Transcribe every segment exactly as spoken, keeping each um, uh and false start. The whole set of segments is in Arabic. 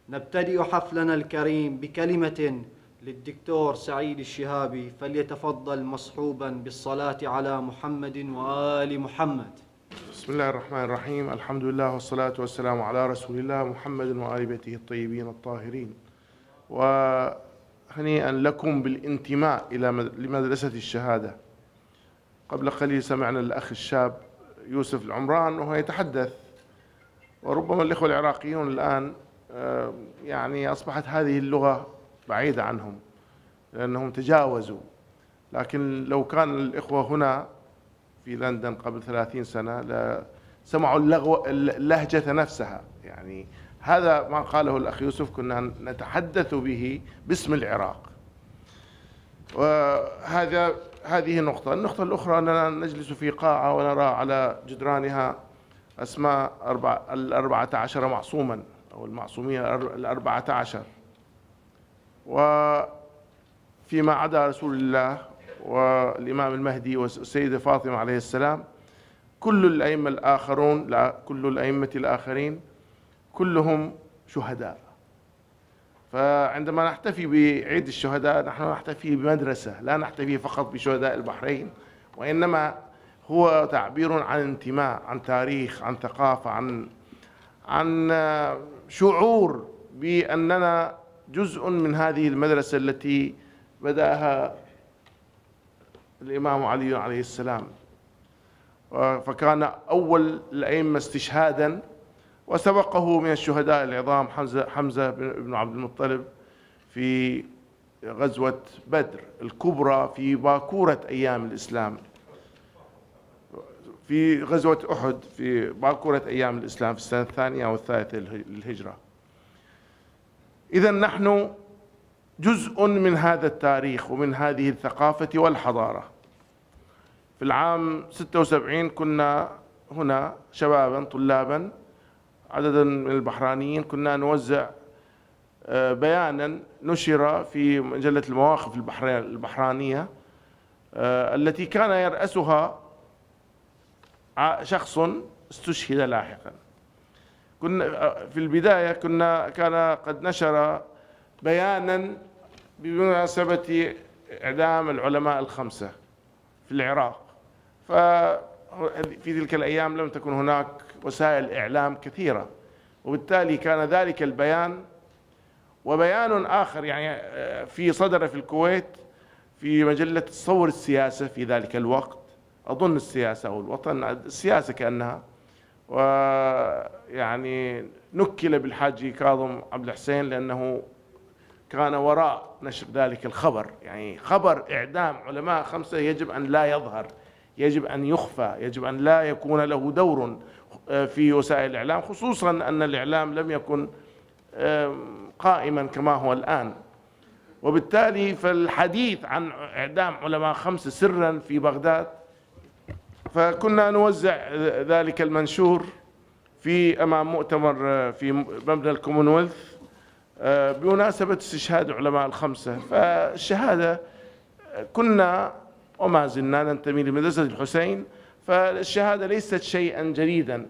نبتدئ حفلنا الكريم بكلمة للدكتور سعيد الشهابي، فليتفضل مصحوبا بالصلاة على محمد وآل محمد. بسم الله الرحمن الرحيم. الحمد لله والصلاة والسلام على رسول الله محمد وآل بيته الطيبين الطاهرين. وهنيئا لكم بالانتماء إلى لمدرسة الشهادة. قبل قليل سمعنا الأخ الشاب يوسف العمران وهو يتحدث، وربما الإخوة العراقيون الآن يعني أصبحت هذه اللغة بعيدة عنهم لأنهم تجاوزوا، لكن لو كان الإخوة هنا في لندن قبل ثلاثين سنة لسمعوا اللهجة نفسها. يعني هذا ما قاله الأخ يوسف كنا نتحدث به باسم العراق. وهذا هذه نقطة. النقطة الأخرى أننا نجلس في قاعة ونرى على جدرانها أسماء أربع الأربعة عشر معصوما أو المعصومية الأربعة عشر، وفيما عدا رسول الله والإمام المهدي والسيدة فاطمة عليه السلام كل الأئمة الآخرون لا كل الأئمة الآخرين كلهم شهداء. فعندما نحتفي بعيد الشهداء نحن نحتفي بمدرسة، لا نحتفي فقط بشهداء البحرين، وإنما هو تعبير عن انتماء، عن تاريخ، عن ثقافة، عن عن شعور بأننا جزء من هذه المدرسة التي بدأها الإمام علي عليه السلام، فكان أول الأئمة استشهادا، وسبقه من الشهداء العظام حمزة حمزة بن عبد المطلب في غزوة بدر الكبرى في باكورة أيام الإسلام، في غزوة أحد في باكورة أيام الإسلام في السنة الثانية والثالثة للهجرة. إذن نحن جزء من هذا التاريخ ومن هذه الثقافة والحضارة. في العام ستة وسبعين كنا هنا شبابا طلابا عددا من البحرانيين، كنا نوزع بيانا نشر في مجلة المواقف البحرانية التي كان يرأسها شخص استشهد لاحقا. كنا في البداية كنا كان قد نشر بيانا بمناسبة إعدام العلماء الخمسة في العراق، ففي تلك الأيام لم تكن هناك وسائل إعلام كثيرة، وبالتالي كان ذلك البيان وبيان آخر يعني في صدر في الكويت في مجلة تصور السياسة في ذلك الوقت، أظن السياسة أو الوطن، السياسة كأنها، ويعني نكل بالحاج كاظم عبد الحسين لأنه كان وراء نشر ذلك الخبر. يعني خبر إعدام علماء خمسة يجب أن لا يظهر، يجب أن يخفى، يجب أن لا يكون له دور في وسائل الإعلام، خصوصا أن الإعلام لم يكن قائما كما هو الآن. وبالتالي فالحديث عن إعدام علماء خمسة سرا في بغداد، فكنا نوزع ذلك المنشور في أمام مؤتمر في مبنى الكومنولث بمناسبة استشهاد علماء الخمسة. فالشهادة كنا وما زلنا ننتمي لمدرسة الحسين، فالشهادة ليست شيئا جديدا.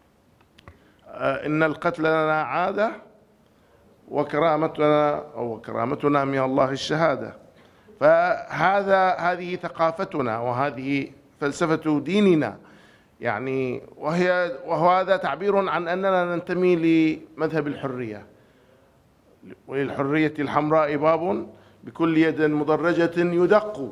إن القتل لنا عادة وكرامتنا أو كرامتنا من الله الشهادة. فهذا هذه ثقافتنا وهذه فلسفة ديننا، يعني وهي وهذا تعبير عن أننا ننتمي لمذهب الحرية. وللحرية الحمراء باب بكل يد مدرجة يدق.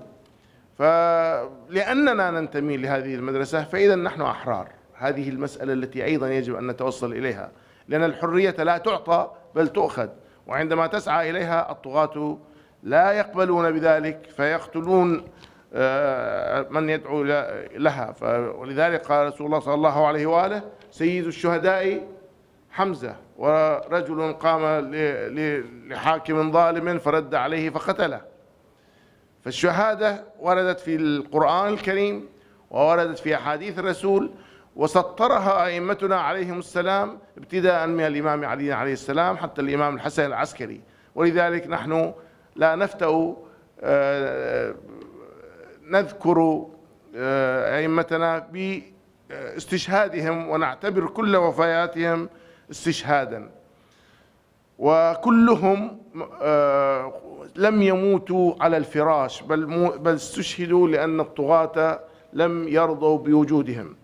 فلأننا ننتمي لهذه المدرسة فإذا نحن أحرار. هذه المسألة التي أيضا يجب أن نتوصل إليها، لأن الحرية لا تعطى بل تؤخذ، وعندما تسعى إليها الطغاة لا يقبلون بذلك فيقتلون من يدعو لها. ولذلك قال رسول الله صلى الله عليه وآله: سيد الشهداء حمزة، ورجل قام لحاكم ظالم فرد عليه فقتله. فالشهادة وردت في القرآن الكريم ووردت في أحاديث الرسول، وسطرها أئمتنا عليهم السلام ابتداء من الإمام علي عليه السلام حتى الإمام الحسن العسكري. ولذلك نحن لا نفتأ نذكر أئمتنا باستشهادهم ونعتبر كل وفياتهم استشهادا. وكلهم لم يموتوا على الفراش، بل بل استشهدوا لأن الطغاة لم يرضوا بوجودهم.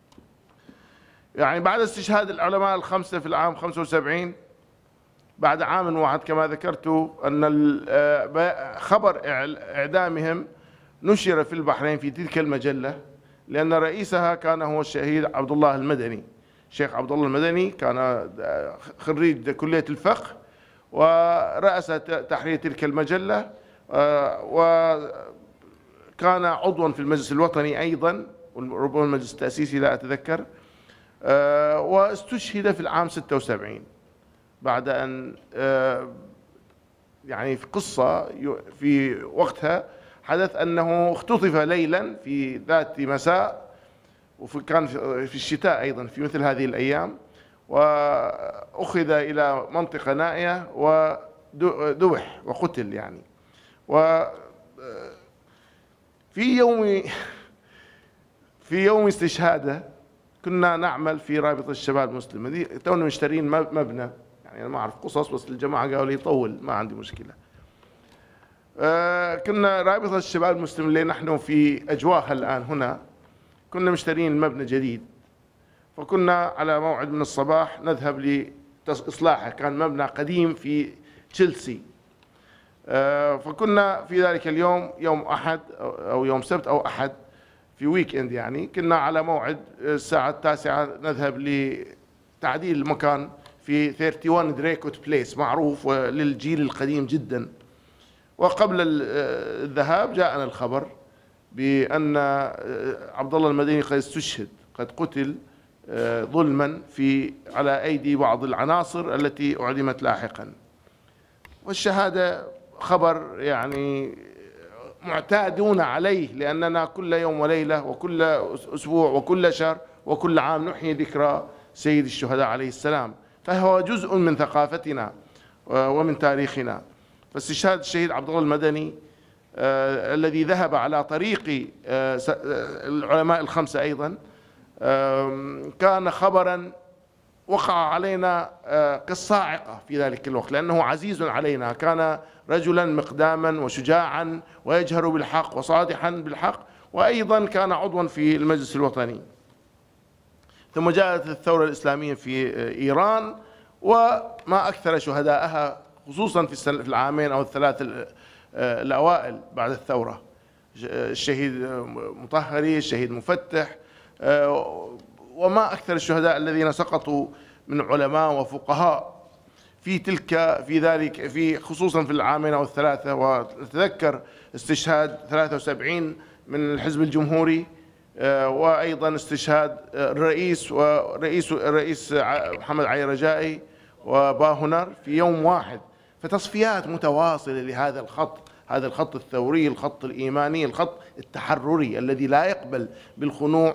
يعني بعد استشهاد العلماء الخمسة في العام خمسة وسبعين، بعد عام واحد كما ذكرت، أن خبر إعدامهم نشر في البحرين في تلك المجلة، لأن رئيسها كان هو الشهيد عبد الله المدني. الشيخ عبد الله المدني كان خريج كلية الفقه ورأس تحرير تلك المجلة، وكان عضوا في المجلس الوطني أيضا، ربما المجلس التأسيسي لا أتذكر، واستشهد في العام ستة وسبعين بعد أن يعني في قصة في وقتها حدث أنه اختطف ليلا في ذات مساء، وكان في الشتاء أيضا في مثل هذه الأيام، وأخذ إلى منطقة نائية وذبح وقتل يعني. وفي يوم في يوم استشهاده كنا نعمل في رابطة الشباب المسلمة دي، تونا مشترين مبنى، يعني أنا ما أعرف قصص بس الجماعة قالوا لي طول ما عندي مشكلة. آه كنا رابطة الشباب المسلم اللي نحن في أجواها الآن هنا، كنا مشترين مبنى جديد، فكنا على موعد من الصباح نذهب لإصلاحه. كان مبنى قديم في تشيلسي. آه فكنا في ذلك اليوم يوم أحد أو يوم سبت أو أحد في ويك إند، يعني كنا على موعد الساعة التاسعة نذهب لتعديل المكان في واحد وثلاثين دريكوت بليس، معروف للجيل القديم جدا. وقبل الذهاب جاءنا الخبر بأن عبد الله المدني قد استشهد، قد قتل ظلما في على أيدي بعض العناصر التي أعدمت لاحقا. والشهادة خبر يعني معتادون عليه، لأننا كل يوم وليلة وكل أسبوع وكل شهر وكل عام نحيي ذكرى سيد الشهداء عليه السلام، فهو جزء من ثقافتنا ومن تاريخنا. فاستشهاد الشهيد عبد الله المدني آه الذي ذهب على طريق آه العلماء الخمسة أيضا آه كان خبرا وقع علينا آه كالصاعقة في ذلك الوقت، لأنه عزيز علينا. كان رجلا مقداما وشجاعا ويجهر بالحق وصادحا بالحق، وأيضا كان عضوا في المجلس الوطني. ثم جاءت الثورة الإسلامية في إيران، وما أكثر شهدائها خصوصا في العامين أو الثلاث الأوائل بعد الثورة. الشهيد مطهري، الشهيد مفتح، وما أكثر الشهداء الذين سقطوا من علماء وفقهاء في تلك في ذلك في خصوصا في العامين أو الثلاثة. ونتذكر استشهاد ثلاثة وسبعين من الحزب الجمهوري، وأيضا استشهاد الرئيس ورئيس الرئيس محمد علي رجائي وباهنر في يوم واحد. فتصفيات متواصلة لهذا الخط، هذا الخط الثوري، الخط الإيماني، الخط التحرري الذي لا يقبل بالخنوع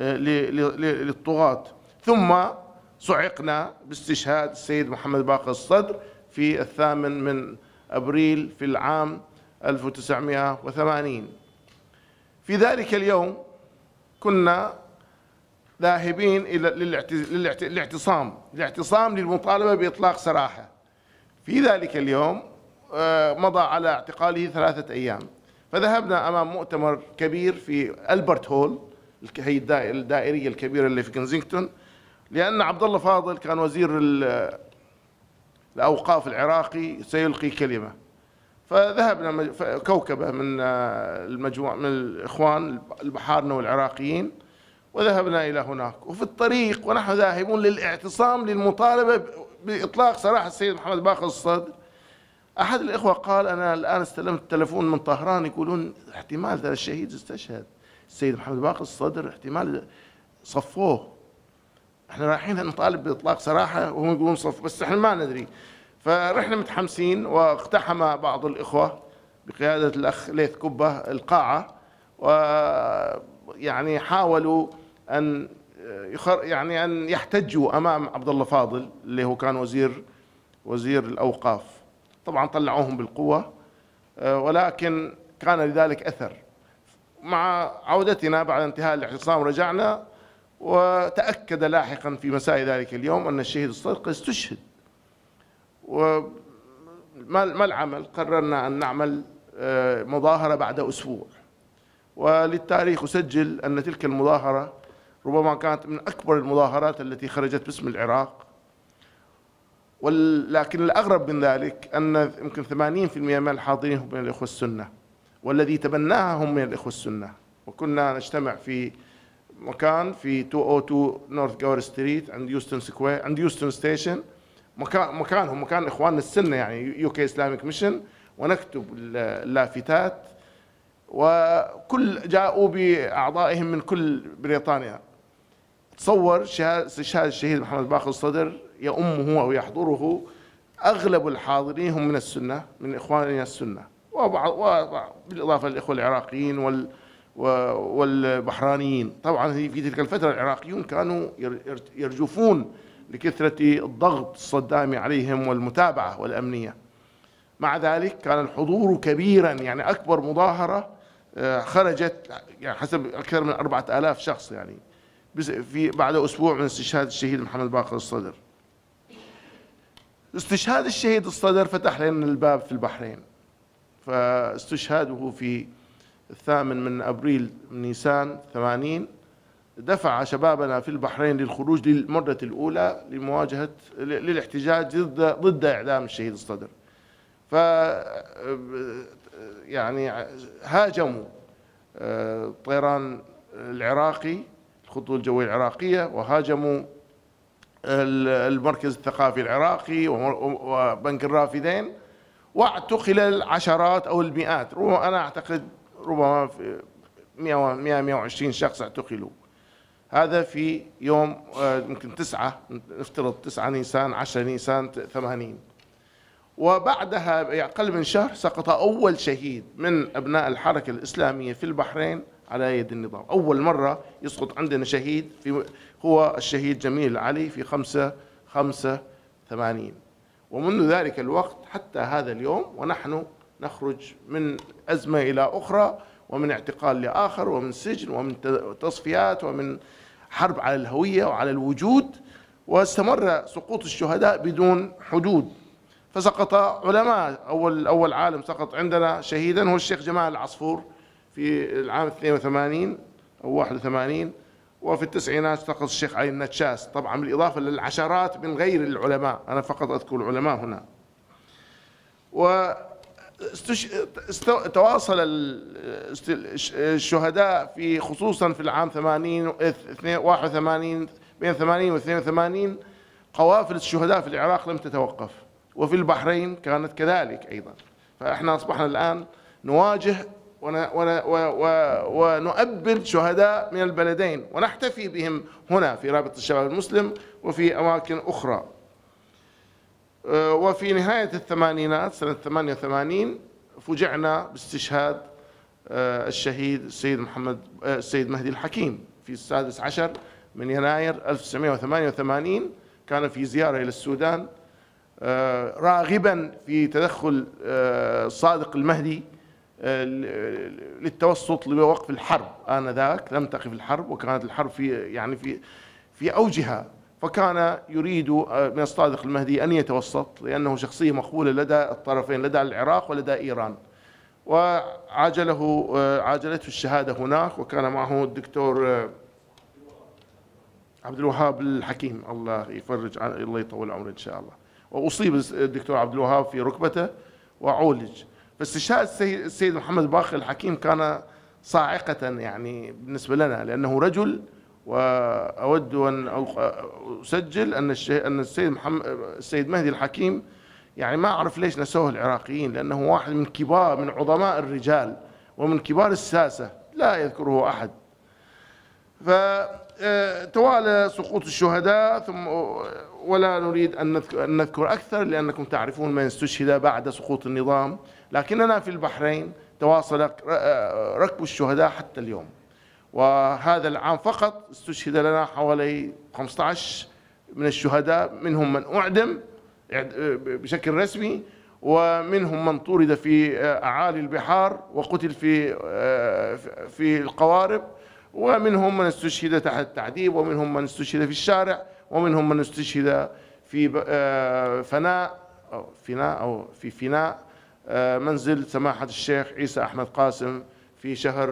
للطغاة. ثم صعقنا باستشهاد السيد محمد باقر الصدر في الثامن من أبريل في العام ألف وتسعمائة وثمانين. في ذلك اليوم كنا ذاهبين إلى للاعتصام الاعتصام للمطالبة بإطلاق سراحه. في ذلك اليوم مضى على اعتقاله ثلاثة أيام، فذهبنا أمام مؤتمر كبير في ألبرت هول، هي الدائرية الكبيرة اللي في كنزينغتون، لأن عبد الله فاضل كان وزير الأوقاف العراقي سيلقي كلمة. فذهبنا كوكبة من المجموعة من الإخوان البحارنة والعراقيين، وذهبنا إلى هناك. وفي الطريق ونحن ذاهبون للاعتصام للمطالبة بإطلاق سراح السيد محمد باقر الصدر، أحد الإخوة قال: أنا الآن استلمت تلفون من طهران يقولون احتمال ذا الشهيد استشهد، السيد محمد باقر الصدر احتمال صفوه، احنا رايحين نطالب بإطلاق سراحه وهم يقولون صف، بس احنا ما ندري. فرحنا متحمسين، واقتحم بعض الإخوة بقيادة الأخ ليث كبة القاعة، ويعني حاولوا أن يخر يعني أن يحتجوا أمام عبد الله فاضل اللي هو كان وزير وزير الأوقاف. طبعا طلعوهم بالقوة، ولكن كان لذلك أثر. مع عودتنا بعد انتهاء الاعتصام رجعنا، وتأكد لاحقا في مساء ذلك اليوم أن الشهيد الصدر قد استشهد. وما ما العمل؟ قررنا أن نعمل مظاهرة بعد أسبوع. وللتاريخ أسجل أن تلك المظاهرة ربما كانت من أكبر المظاهرات التي خرجت باسم العراق، ولكن الأغرب من ذلك أن يمكن ثمانين بالمئة من الحاضرين هم من الإخوة السنة، والذي تبناها هم من الإخوة السنة. وكنا نجتمع في مكان في مئتين واثنين نورث جور ستريت عند يوستن سكوير، عند يوستن ستيشن، مكان مكانهم مكان إخواننا السنة يعني يو كي إسلاميك ميشن، ونكتب اللافتات، وكل جاءوا بأعضائهم من كل بريطانيا. تصور استشهاد الشهيد محمد باقر الصدر يؤمه أو يحضره أغلب الحاضرين هم من السنة، من إخواننا السنة، وبالإضافة للإخوة العراقيين وال والبحرانيين. طبعا في تلك الفترة العراقيون كانوا يرجفون لكثرة الضغط الصدامي عليهم والمتابعة والأمنية. مع ذلك كان الحضور كبيرا، يعني أكبر مظاهرة خرجت يعني حسب أكثر من أربعة آلاف شخص يعني في بعد أسبوع من استشهاد الشهيد محمد باقر الصدر. استشهاد الشهيد الصدر فتح لنا الباب في البحرين، فاستشهاده في الثامن من أبريل من نيسان ثمانين دفع شبابنا في البحرين للخروج للمرة الأولى لمواجهة للاحتجاج ضد ضد إعدام الشهيد الصدر. ف يعني هاجموا الطيران العراقي، الخطوط الجوية العراقية، وهاجموا المركز الثقافي العراقي وبنك الرافدين، واعتقل العشرات أو المئات، ربما أنا أعتقد ربما مئة مئة وعشرين شخص اعتقلوا. هذا في يوم يمكن تسعة، نفترض تسعة نيسان عشرة نيسان ثمانين. وبعدها بأقل من شهر سقط أول شهيد من أبناء الحركة الإسلامية في البحرين على يد النظام. أول مرة يسقط عندنا شهيد في هو الشهيد جميل علي في خمسة خمسة ثمانين. ومنذ ذلك الوقت حتى هذا اليوم ونحن نخرج من أزمة إلى أخرى، ومن اعتقال لآخر، ومن سجن، ومن تصفيات، ومن حرب على الهوية وعلى الوجود. واستمر سقوط الشهداء بدون حدود. فسقط علماء، أول أول عالم سقط عندنا شهيدا هو الشيخ جمال العصفور في العام اثنين وثمانين أو واحد وثمانين، وفي التسعينات سقط الشيخ علي النتشاس، طبعا بالإضافة للعشرات من غير العلماء، أنا فقط أذكر العلماء هنا. و تواصل الشهداء في خصوصا في العام ثمانين واحد وثمانين، بين ثمانين واثنين وثمانين قوافل الشهداء في العراق لم تتوقف، وفي البحرين كانت كذلك أيضا. فإحنا أصبحنا الآن نواجه ونؤبد شهداء من البلدين، ونحتفي بهم هنا في رابطة الشباب المسلم وفي أماكن أخرى. وفي نهاية الثمانينات سنة ثمانية وثمانين فوجئنا باستشهاد الشهيد السيد محمد السيد مهدي الحكيم في السادس عشر من يناير ألف وتسعمئة وثمانية وثمانين. كان في زيارة إلى السودان راغبا في تدخل الصادق المهدي للتوسط لوقف الحرب. آنذاك لم تقف الحرب، وكانت الحرب في يعني في في أوجها، فكان يريد من الصادق المهدي أن يتوسط، لأنه شخصية مقبولة لدى الطرفين، لدى العراق ولدى إيران. وعاجله عاجلته الشهادة هناك، وكان معه الدكتور عبد الوهاب الحكيم، الله يفرج، الله يطول عمره إن شاء الله. وأصيب الدكتور عبد الوهاب في ركبته وعولج. فاستشهاد السيد محمد باقر الحكيم كان صاعقة يعني بالنسبة لنا، لأنه رجل. وأود أن أسجل أن أن السيد محمد السيد مهدي الحكيم يعني ما أعرف ليش نسوه العراقيين، لأنه واحد من كبار من عظماء الرجال ومن كبار الساسة لا يذكره أحد. فتوالى سقوط الشهداء، ثم ولا نريد أن نذكر أكثر لأنكم تعرفون من استشهد بعد سقوط النظام، لكننا في البحرين تواصل ركب الشهداء حتى اليوم. وهذا العام فقط استشهد لنا حوالي خمسة عشر من الشهداء، منهم من أعدم بشكل رسمي، ومنهم من طورد في أعالي البحار وقتل في في القوارب، ومنهم من استشهد تحت التعذيب، ومنهم من استشهد في الشارع، ومنهم من استشهد في فناء أو فناء أو في فناء منزل سماحة الشيخ عيسى أحمد قاسم في شهر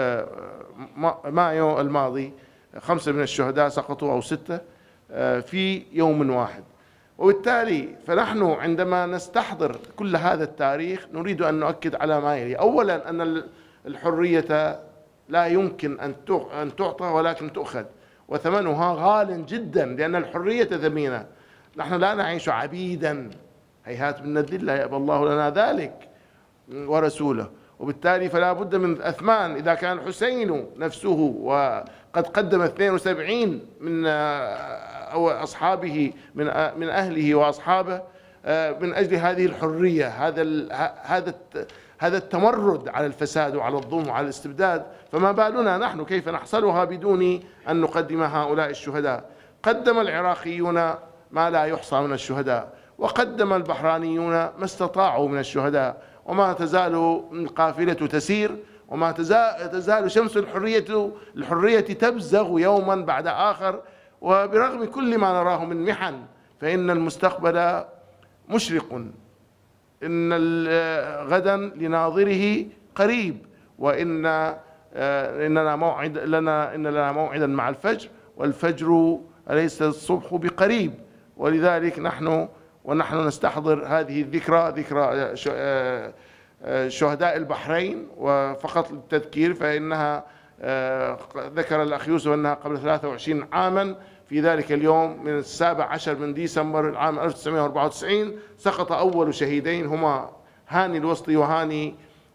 مايو الماضي. خمسة من الشهداء سقطوا أو ستة في يوم واحد. وبالتالي فنحن عندما نستحضر كل هذا التاريخ نريد أن نؤكد على ما يلي. أولا أن الحرية لا يمكن أن تعطى ولكن تؤخذ، وثمنها غال جدا، لأن الحرية ثمينة. نحن لا نعيش عبيدا، هيهات من الذلة يأبى الله لنا ذلك ورسوله. وبالتالي فلا بد من أثمان. إذا كان الحسين نفسه وقد قدم اثنين وسبعين من أو أصحابه من من أهله وأصحابه من أجل هذه الحرية، هذا هذا هذا التمرد على الفساد وعلى الظلم وعلى الاستبداد، فما بالنا نحن كيف نحصلها بدون أن نقدم هؤلاء الشهداء؟ قدم العراقيون ما لا يحصى من الشهداء، وقدم البحرانيون ما استطاعوا من الشهداء، وما تزال القافلة تسير، وما تزال شمس الحرية الحرية تبزغ يوما بعد آخر. وبرغم كل ما نراه من محن فإن المستقبل مشرق، إن غدا لناظره قريب، وإن إننا موعد لنا إن لنا موعدا مع الفجر، والفجر أليس الصبح بقريب. ولذلك نحن ونحن نستحضر هذه الذكرى، ذكرى شهداء البحرين، وفقط للتذكير فإنها ذكر الأخ يوسف أنها قبل ثلاثة وعشرين عاما في ذلك اليوم من السابع عشر من ديسمبر العام ألف وتسعمائة وأربعة وتسعين سقط أول شهيدين هما هاني الوسطي وهاني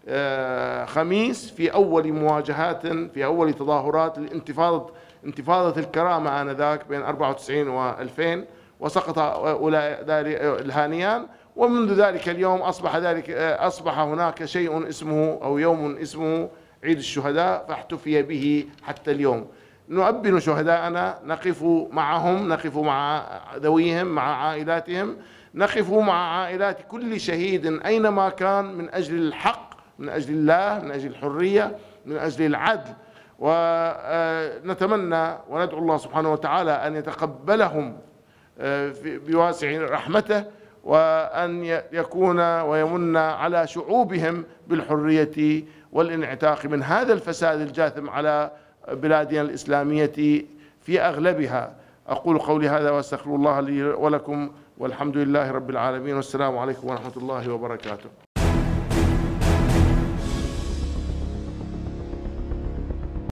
خميس في أول مواجهات، في أول تظاهرات الانتفاضة انتفاضة الكرامة آنذاك بين أربعة وتسعين وألفين، وسقط الهانيان. ومنذ ذلك اليوم أصبح ذلك أصبح هناك شيء اسمه أو يوم اسمه عيد الشهداء، فاحتفي به حتى اليوم. نؤبن شهداءنا، نقف معهم، نقف مع ذويهم، مع عائلاتهم، نقف مع عائلات كل شهيد أينما كان، من أجل الحق، من أجل الله، من أجل الحرية، من أجل العدل. ونتمنى وندعو الله سبحانه وتعالى أن يتقبلهم بواسع رحمته، وأن يكون ويمن على شعوبهم بالحرية والانعتاق من هذا الفساد الجاثم على بلادنا الإسلامية في أغلبها. أقول قولي هذا وأستغفر الله لي ولكم، والحمد لله رب العالمين، والسلام عليكم ورحمة الله وبركاته.